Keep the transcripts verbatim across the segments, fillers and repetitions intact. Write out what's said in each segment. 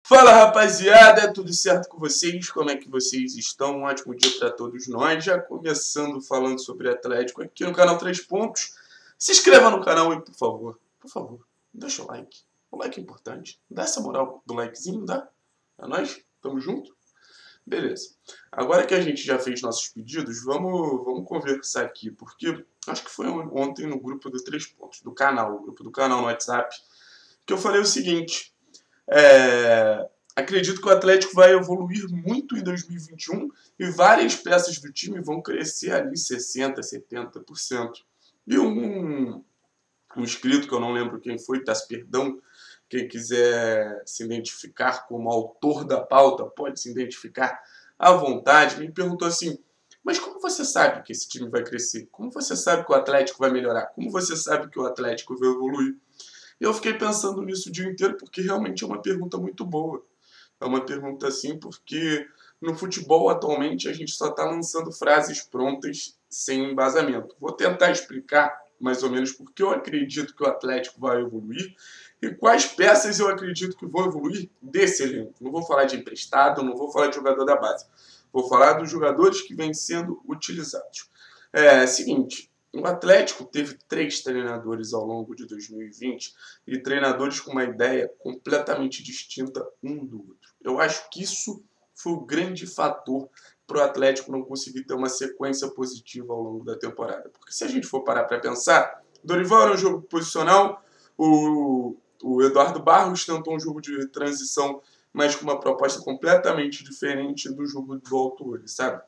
Fala, rapaziada, tudo certo com vocês? Como é que vocês estão? Um ótimo dia para todos nós. Já começando falando sobre Atlético aqui no canal três Pontos. Se inscreva no canal e, por favor, por favor, deixa o like. O like é importante. Dá essa moral do likezinho, dá? É nóis? Tamo junto? Beleza. Agora que a gente já fez nossos pedidos, vamos, vamos conversar aqui, porque acho que foi ontem no grupo do três Pontos, do canal, o grupo do canal no WhatsApp, que eu falei o seguinte. É, acredito que o Atlético vai evoluir muito em dois mil e vinte e um e várias peças do time vão crescer ali sessenta por cento, setenta por cento. E um, um inscrito, que eu não lembro quem foi, peço perdão, quem quiser se identificar como autor da pauta, pode se identificar à vontade, me perguntou assim, mas como você sabe que esse time vai crescer? Como você sabe que o Atlético vai melhorar? Como você sabe que o Atlético vai evoluir? E eu fiquei pensando nisso o dia inteiro porque realmente é uma pergunta muito boa. É uma pergunta assim porque no futebol atualmente a gente só está lançando frases prontas sem embasamento. Vou tentar explicar mais ou menos porque eu acredito que o Atlético vai evoluir e quais peças eu acredito que vão evoluir desse elenco. Não vou falar de emprestado, não vou falar de jogador da base. Vou falar dos jogadores que vêm sendo utilizados. É seguinte... O Atlético teve três treinadores ao longo de dois mil e vinte e treinadores com uma ideia completamente distinta um do outro. Eu acho que isso foi o grande fator para o Atlético não conseguir ter uma sequência positiva ao longo da temporada. Porque se a gente for parar para pensar, Dorival era um jogo posicional, o, o Eduardo Barros tentou um jogo de transição, mas com uma proposta completamente diferente do jogo do Autori, sabe?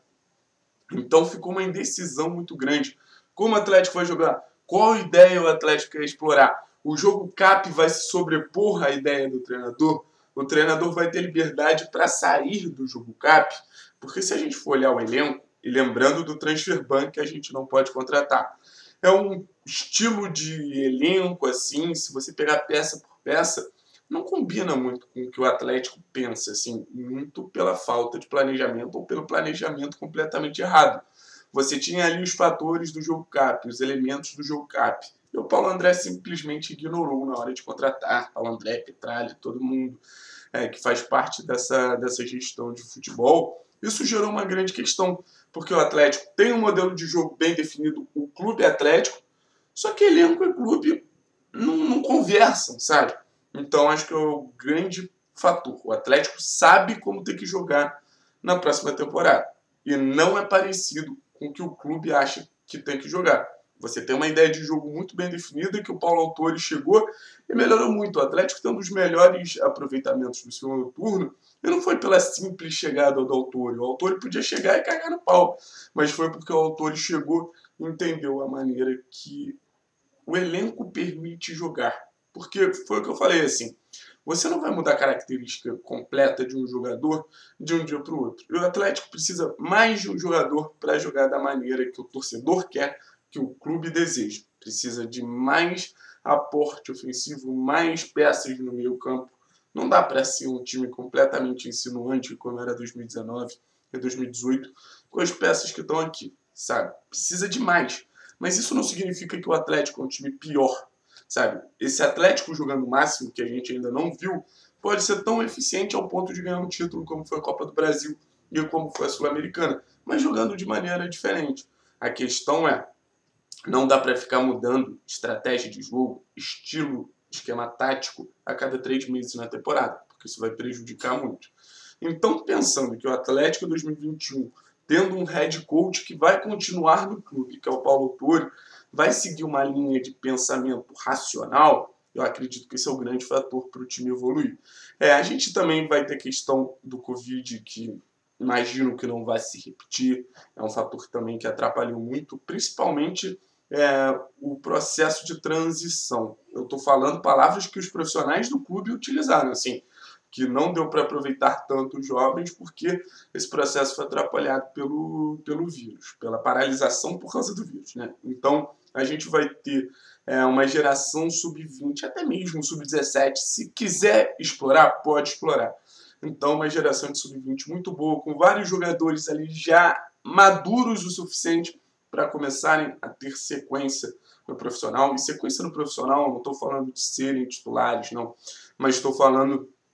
Então ficou uma indecisão muito grande. Como o Atlético vai jogar? Qual ideia o Atlético quer explorar? O jogo cap vai se sobrepor à ideia do treinador? O treinador vai ter liberdade para sair do jogo cap? Porque se a gente for olhar o elenco, e lembrando do transfer ban que a gente não pode contratar, é um estilo de elenco assim, se você pegar peça por peça, não combina muito com o que o Atlético pensa, assim, muito pela falta de planejamento ou pelo planejamento completamente errado. Você tinha ali os fatores do jogo cap, os elementos do jogo cap. E o Paulo André simplesmente ignorou na hora de contratar. Paulo André, Petralha, todo mundo é, que faz parte dessa, dessa gestão de futebol. Isso gerou uma grande questão, porque o Atlético tem um modelo de jogo bem definido, o clube é Atlético, só que elenco e clube não, não conversam, sabe? Então acho que é o grande fator. O Atlético sabe como tem que jogar na próxima temporada. E não é parecido com o que o clube acha que tem que jogar. Você tem uma ideia de jogo muito bem definida que o Paulo Autori chegou e melhorou muito. O Atlético tem um dos melhores aproveitamentos do segundo turno e não foi pela simples chegada do Autori. O Autori podia chegar e cagar no pau, mas foi porque o Autori chegou e entendeu a maneira que o elenco permite jogar. Porque foi o que eu falei assim, você não vai mudar a característica completa de um jogador de um dia para o outro. E o Atlético precisa mais de um jogador para jogar da maneira que o torcedor quer, que o clube deseja. Precisa de mais aporte ofensivo, mais peças no meio campo. Não dá para ser um time completamente insinuante como era dois mil e dezenove e dois mil e dezoito com as peças que estão aqui, sabe? Precisa de mais. Mas isso não significa que o Atlético é um time pior. Sabe, esse Atlético jogando o máximo, que a gente ainda não viu, pode ser tão eficiente ao ponto de ganhar um título como foi a Copa do Brasil e como foi a Sul-Americana, mas jogando de maneira diferente. A questão é, não dá para ficar mudando estratégia de jogo, estilo, esquema tático a cada três meses na temporada, porque isso vai prejudicar muito. Então, pensando que o Atlético dois mil e vinte e um, tendo um head coach que vai continuar no clube, que é o Paulo Autori, vai seguir uma linha de pensamento racional, eu acredito que esse é o grande fator para o time evoluir. É, a gente também vai ter questão do Covid, que imagino que não vai se repetir, é um fator também que atrapalhou muito, principalmente é, o processo de transição. Eu estou falando palavras que os profissionais do clube utilizaram, assim, que não deu para aproveitar tanto os jovens porque esse processo foi atrapalhado pelo, pelo vírus, pela paralisação por causa do vírus, né? Então, a gente vai ter é, uma geração sub vinte, até mesmo sub dezessete, se quiser explorar, pode explorar. Então, uma geração de sub vinte muito boa, com vários jogadores ali já maduros o suficiente para começarem a ter sequência no profissional. E sequência no profissional, não estou falando de serem titulares, não, mas estou falando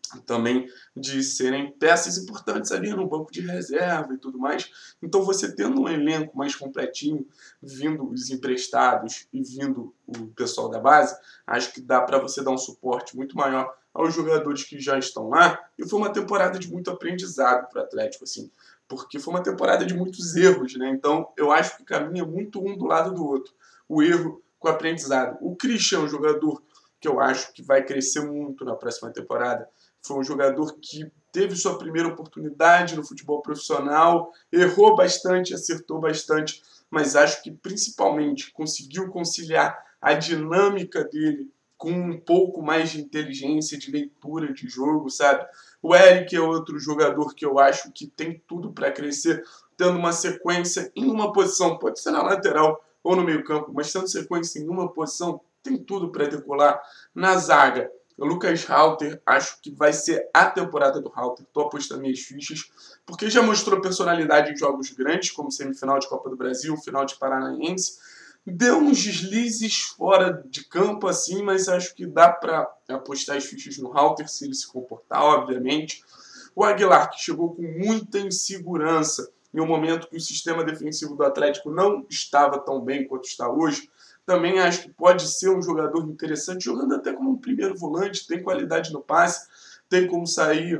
também de serem peças importantes ali no banco de reserva e tudo mais. Então você tendo um elenco mais completinho, vindo os emprestados e vindo o pessoal da base, acho que dá para você dar um suporte muito maior aos jogadores que já estão lá. E foi uma temporada de muito aprendizado para o Atlético, assim, porque foi uma temporada de muitos erros, né? Então eu acho que caminha muito um do lado do outro, o erro com o aprendizado. O Christian é um jogador que eu acho que vai crescer muito na próxima temporada. Foi um jogador que teve sua primeira oportunidade no futebol profissional, errou bastante, acertou bastante, mas acho que principalmente conseguiu conciliar a dinâmica dele com um pouco mais de inteligência, de leitura de jogo, sabe? O Eric é outro jogador que eu acho que tem tudo para crescer, tendo uma sequência em uma posição, pode ser na lateral ou no meio campo, mas tendo sequência em uma posição, tem tudo para decolar. Na zaga, o Lucas Halter, acho que vai ser a temporada do Halter. Estou apostando minhas fichas, porque já mostrou personalidade em jogos grandes, como semifinal de Copa do Brasil, final de Paranaense. Deu uns deslizes fora de campo, assim, mas acho que dá para apostar as fichas no Halter, se ele se comportar, obviamente. O Aguilar, que chegou com muita insegurança em um momento que o sistema defensivo do Atlético não estava tão bem quanto está hoje, também acho que pode ser um jogador interessante, jogando até como um primeiro volante, tem qualidade no passe, tem como sair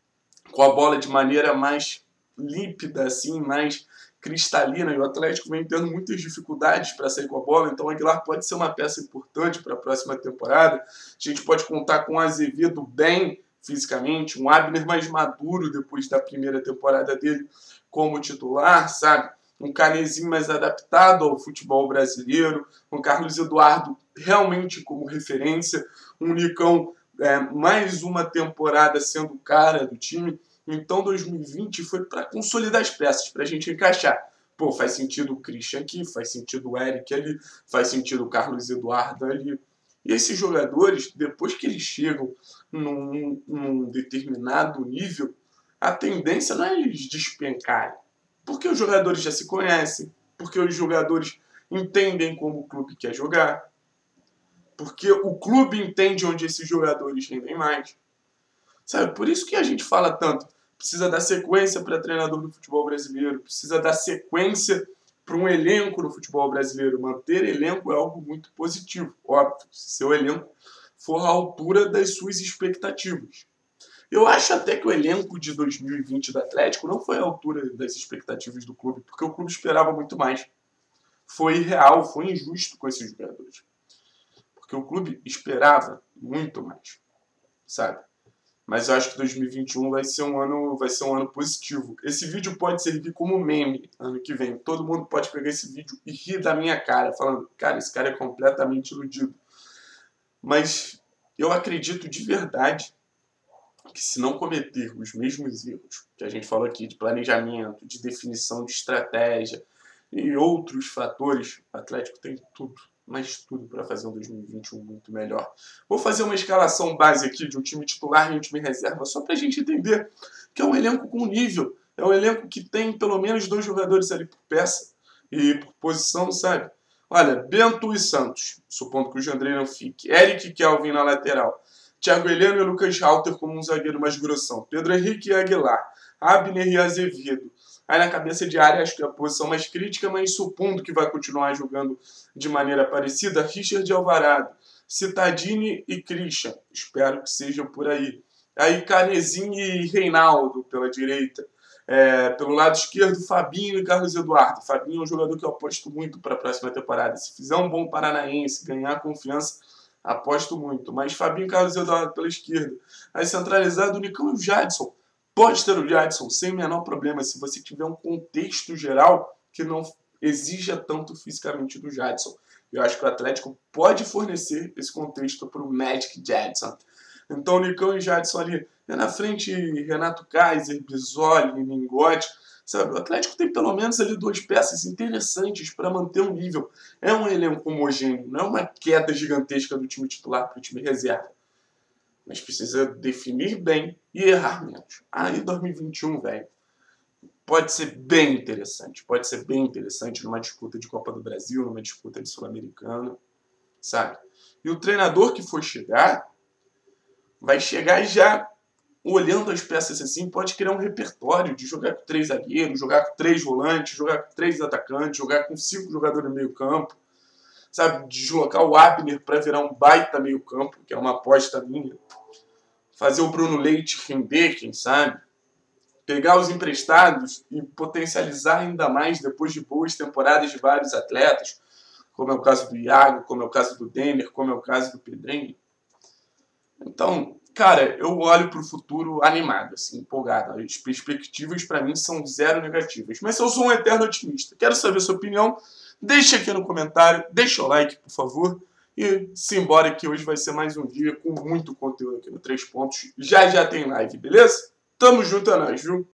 com a bola de maneira mais límpida, assim, mais cristalina, e o Atlético vem tendo muitas dificuldades para sair com a bola, então o Aguilar pode ser uma peça importante para a próxima temporada. A gente pode contar com o Azevedo bem fisicamente, um Abner mais maduro depois da primeira temporada dele como titular, sabe? Um Canezinho mais adaptado ao futebol brasileiro, um Carlos Eduardo realmente como referência, um Nicão é, mais uma temporada sendo o cara do time. Então dois mil e vinte foi para consolidar as peças, para a gente encaixar. Pô, faz sentido o Christian aqui, faz sentido o Eric ali, faz sentido o Carlos Eduardo ali. E esses jogadores, depois que eles chegam num, num determinado nível, a tendência não é eles despencarem. Porque os jogadores já se conhecem, porque os jogadores entendem como o clube quer jogar, porque o clube entende onde esses jogadores rendem mais. Sabe? Por isso que a gente fala tanto. Precisa dar sequência para treinador do futebol brasileiro, precisa dar sequência para um elenco no futebol brasileiro. Manter elenco é algo muito positivo, óbvio, se seu elenco for à altura das suas expectativas. Eu acho até que o elenco de dois mil e vinte do Atlético não foi à altura das expectativas do clube, porque o clube esperava muito mais. Foi irreal, foi injusto com esses jogadores. Porque o clube esperava muito mais, sabe? Mas eu acho que dois mil e vinte e um vai ser um ano, vai ser um ano positivo. Esse vídeo pode servir como meme ano que vem. Todo mundo pode pegar esse vídeo e rir da minha cara, falando, cara, esse cara é completamente iludido. Mas eu acredito de verdade que se não cometer os mesmos erros que a gente falou aqui de planejamento, de definição de estratégia e outros fatores, o Atlético tem tudo, mas tudo para fazer um dois mil e vinte e um muito melhor. Vou fazer uma escalação base aqui de um time titular e um time reserva, só para a gente entender que é um elenco com nível, é um elenco que tem pelo menos dois jogadores ali por peça e por posição, sabe? Olha, Bento e Santos, supondo que o Jandrei não fique. Eric e Kelvin na lateral. Thiago Heleno e Lucas Halter como um zagueiro mais grossão. Pedro Henrique e Aguilar. Abner e Azevedo. Aí na cabeça de área, acho que é a posição mais crítica, mas supondo que vai continuar jogando de maneira parecida, Richard e Alvarado. Cittadini e Christian. Espero que sejam por aí. Aí Canezinho e Reinaldo pela direita. É, pelo lado esquerdo, Fabinho e Carlos Eduardo. Fabinho é um jogador que eu aposto muito para a próxima temporada. Se fizer um bom Paranaense, ganhar confiança, aposto muito. Mas Fabinho e Carlos Eduardo pela esquerda. Aí centralizado, o Nicão e o Jadson. Pode ter o Jadson sem o menor problema, se você tiver um contexto geral que não exija tanto fisicamente do Jadson. Eu acho que o Atlético pode fornecer esse contexto para o Magic Jadson. Então, Nicão e Jadson ali. E na frente, Renato Kaiser, Bisoli, Mingotti. Sabe? O Atlético tem pelo menos ali duas peças interessantes para manter um nível. É um elenco homogêneo, não é uma queda gigantesca do time titular para o time reserva. Mas precisa definir bem e errar menos. Aí dois mil e vinte e um, velho, pode ser bem interessante. Pode ser bem interessante numa disputa de Copa do Brasil, numa disputa de Sul-Americana, sabe? E o treinador que for chegar, vai chegar já olhando as peças assim, pode criar um repertório de jogar com três zagueiros, jogar com três volantes, jogar com três atacantes, jogar com cinco jogadores no meio campo, sabe? Deslocar o Abner para virar um baita meio campo, que é uma aposta minha. Fazer o Bruno Leite render, quem sabe? Pegar os emprestados e potencializar ainda mais depois de boas temporadas de vários atletas, como é o caso do Iago, como é o caso do Denner, como é o caso do Pedrinho. Então, cara, eu olho para o futuro animado, assim, empolgado. As perspectivas para mim são zero negativas. Mas eu sou um eterno otimista. Quero saber a sua opinião. Deixa aqui no comentário, deixa o like, por favor. E simbora que hoje vai ser mais um dia com muito conteúdo aqui no Três Pontos. Já já tem live, beleza? Tamo junto, é nóis, viu?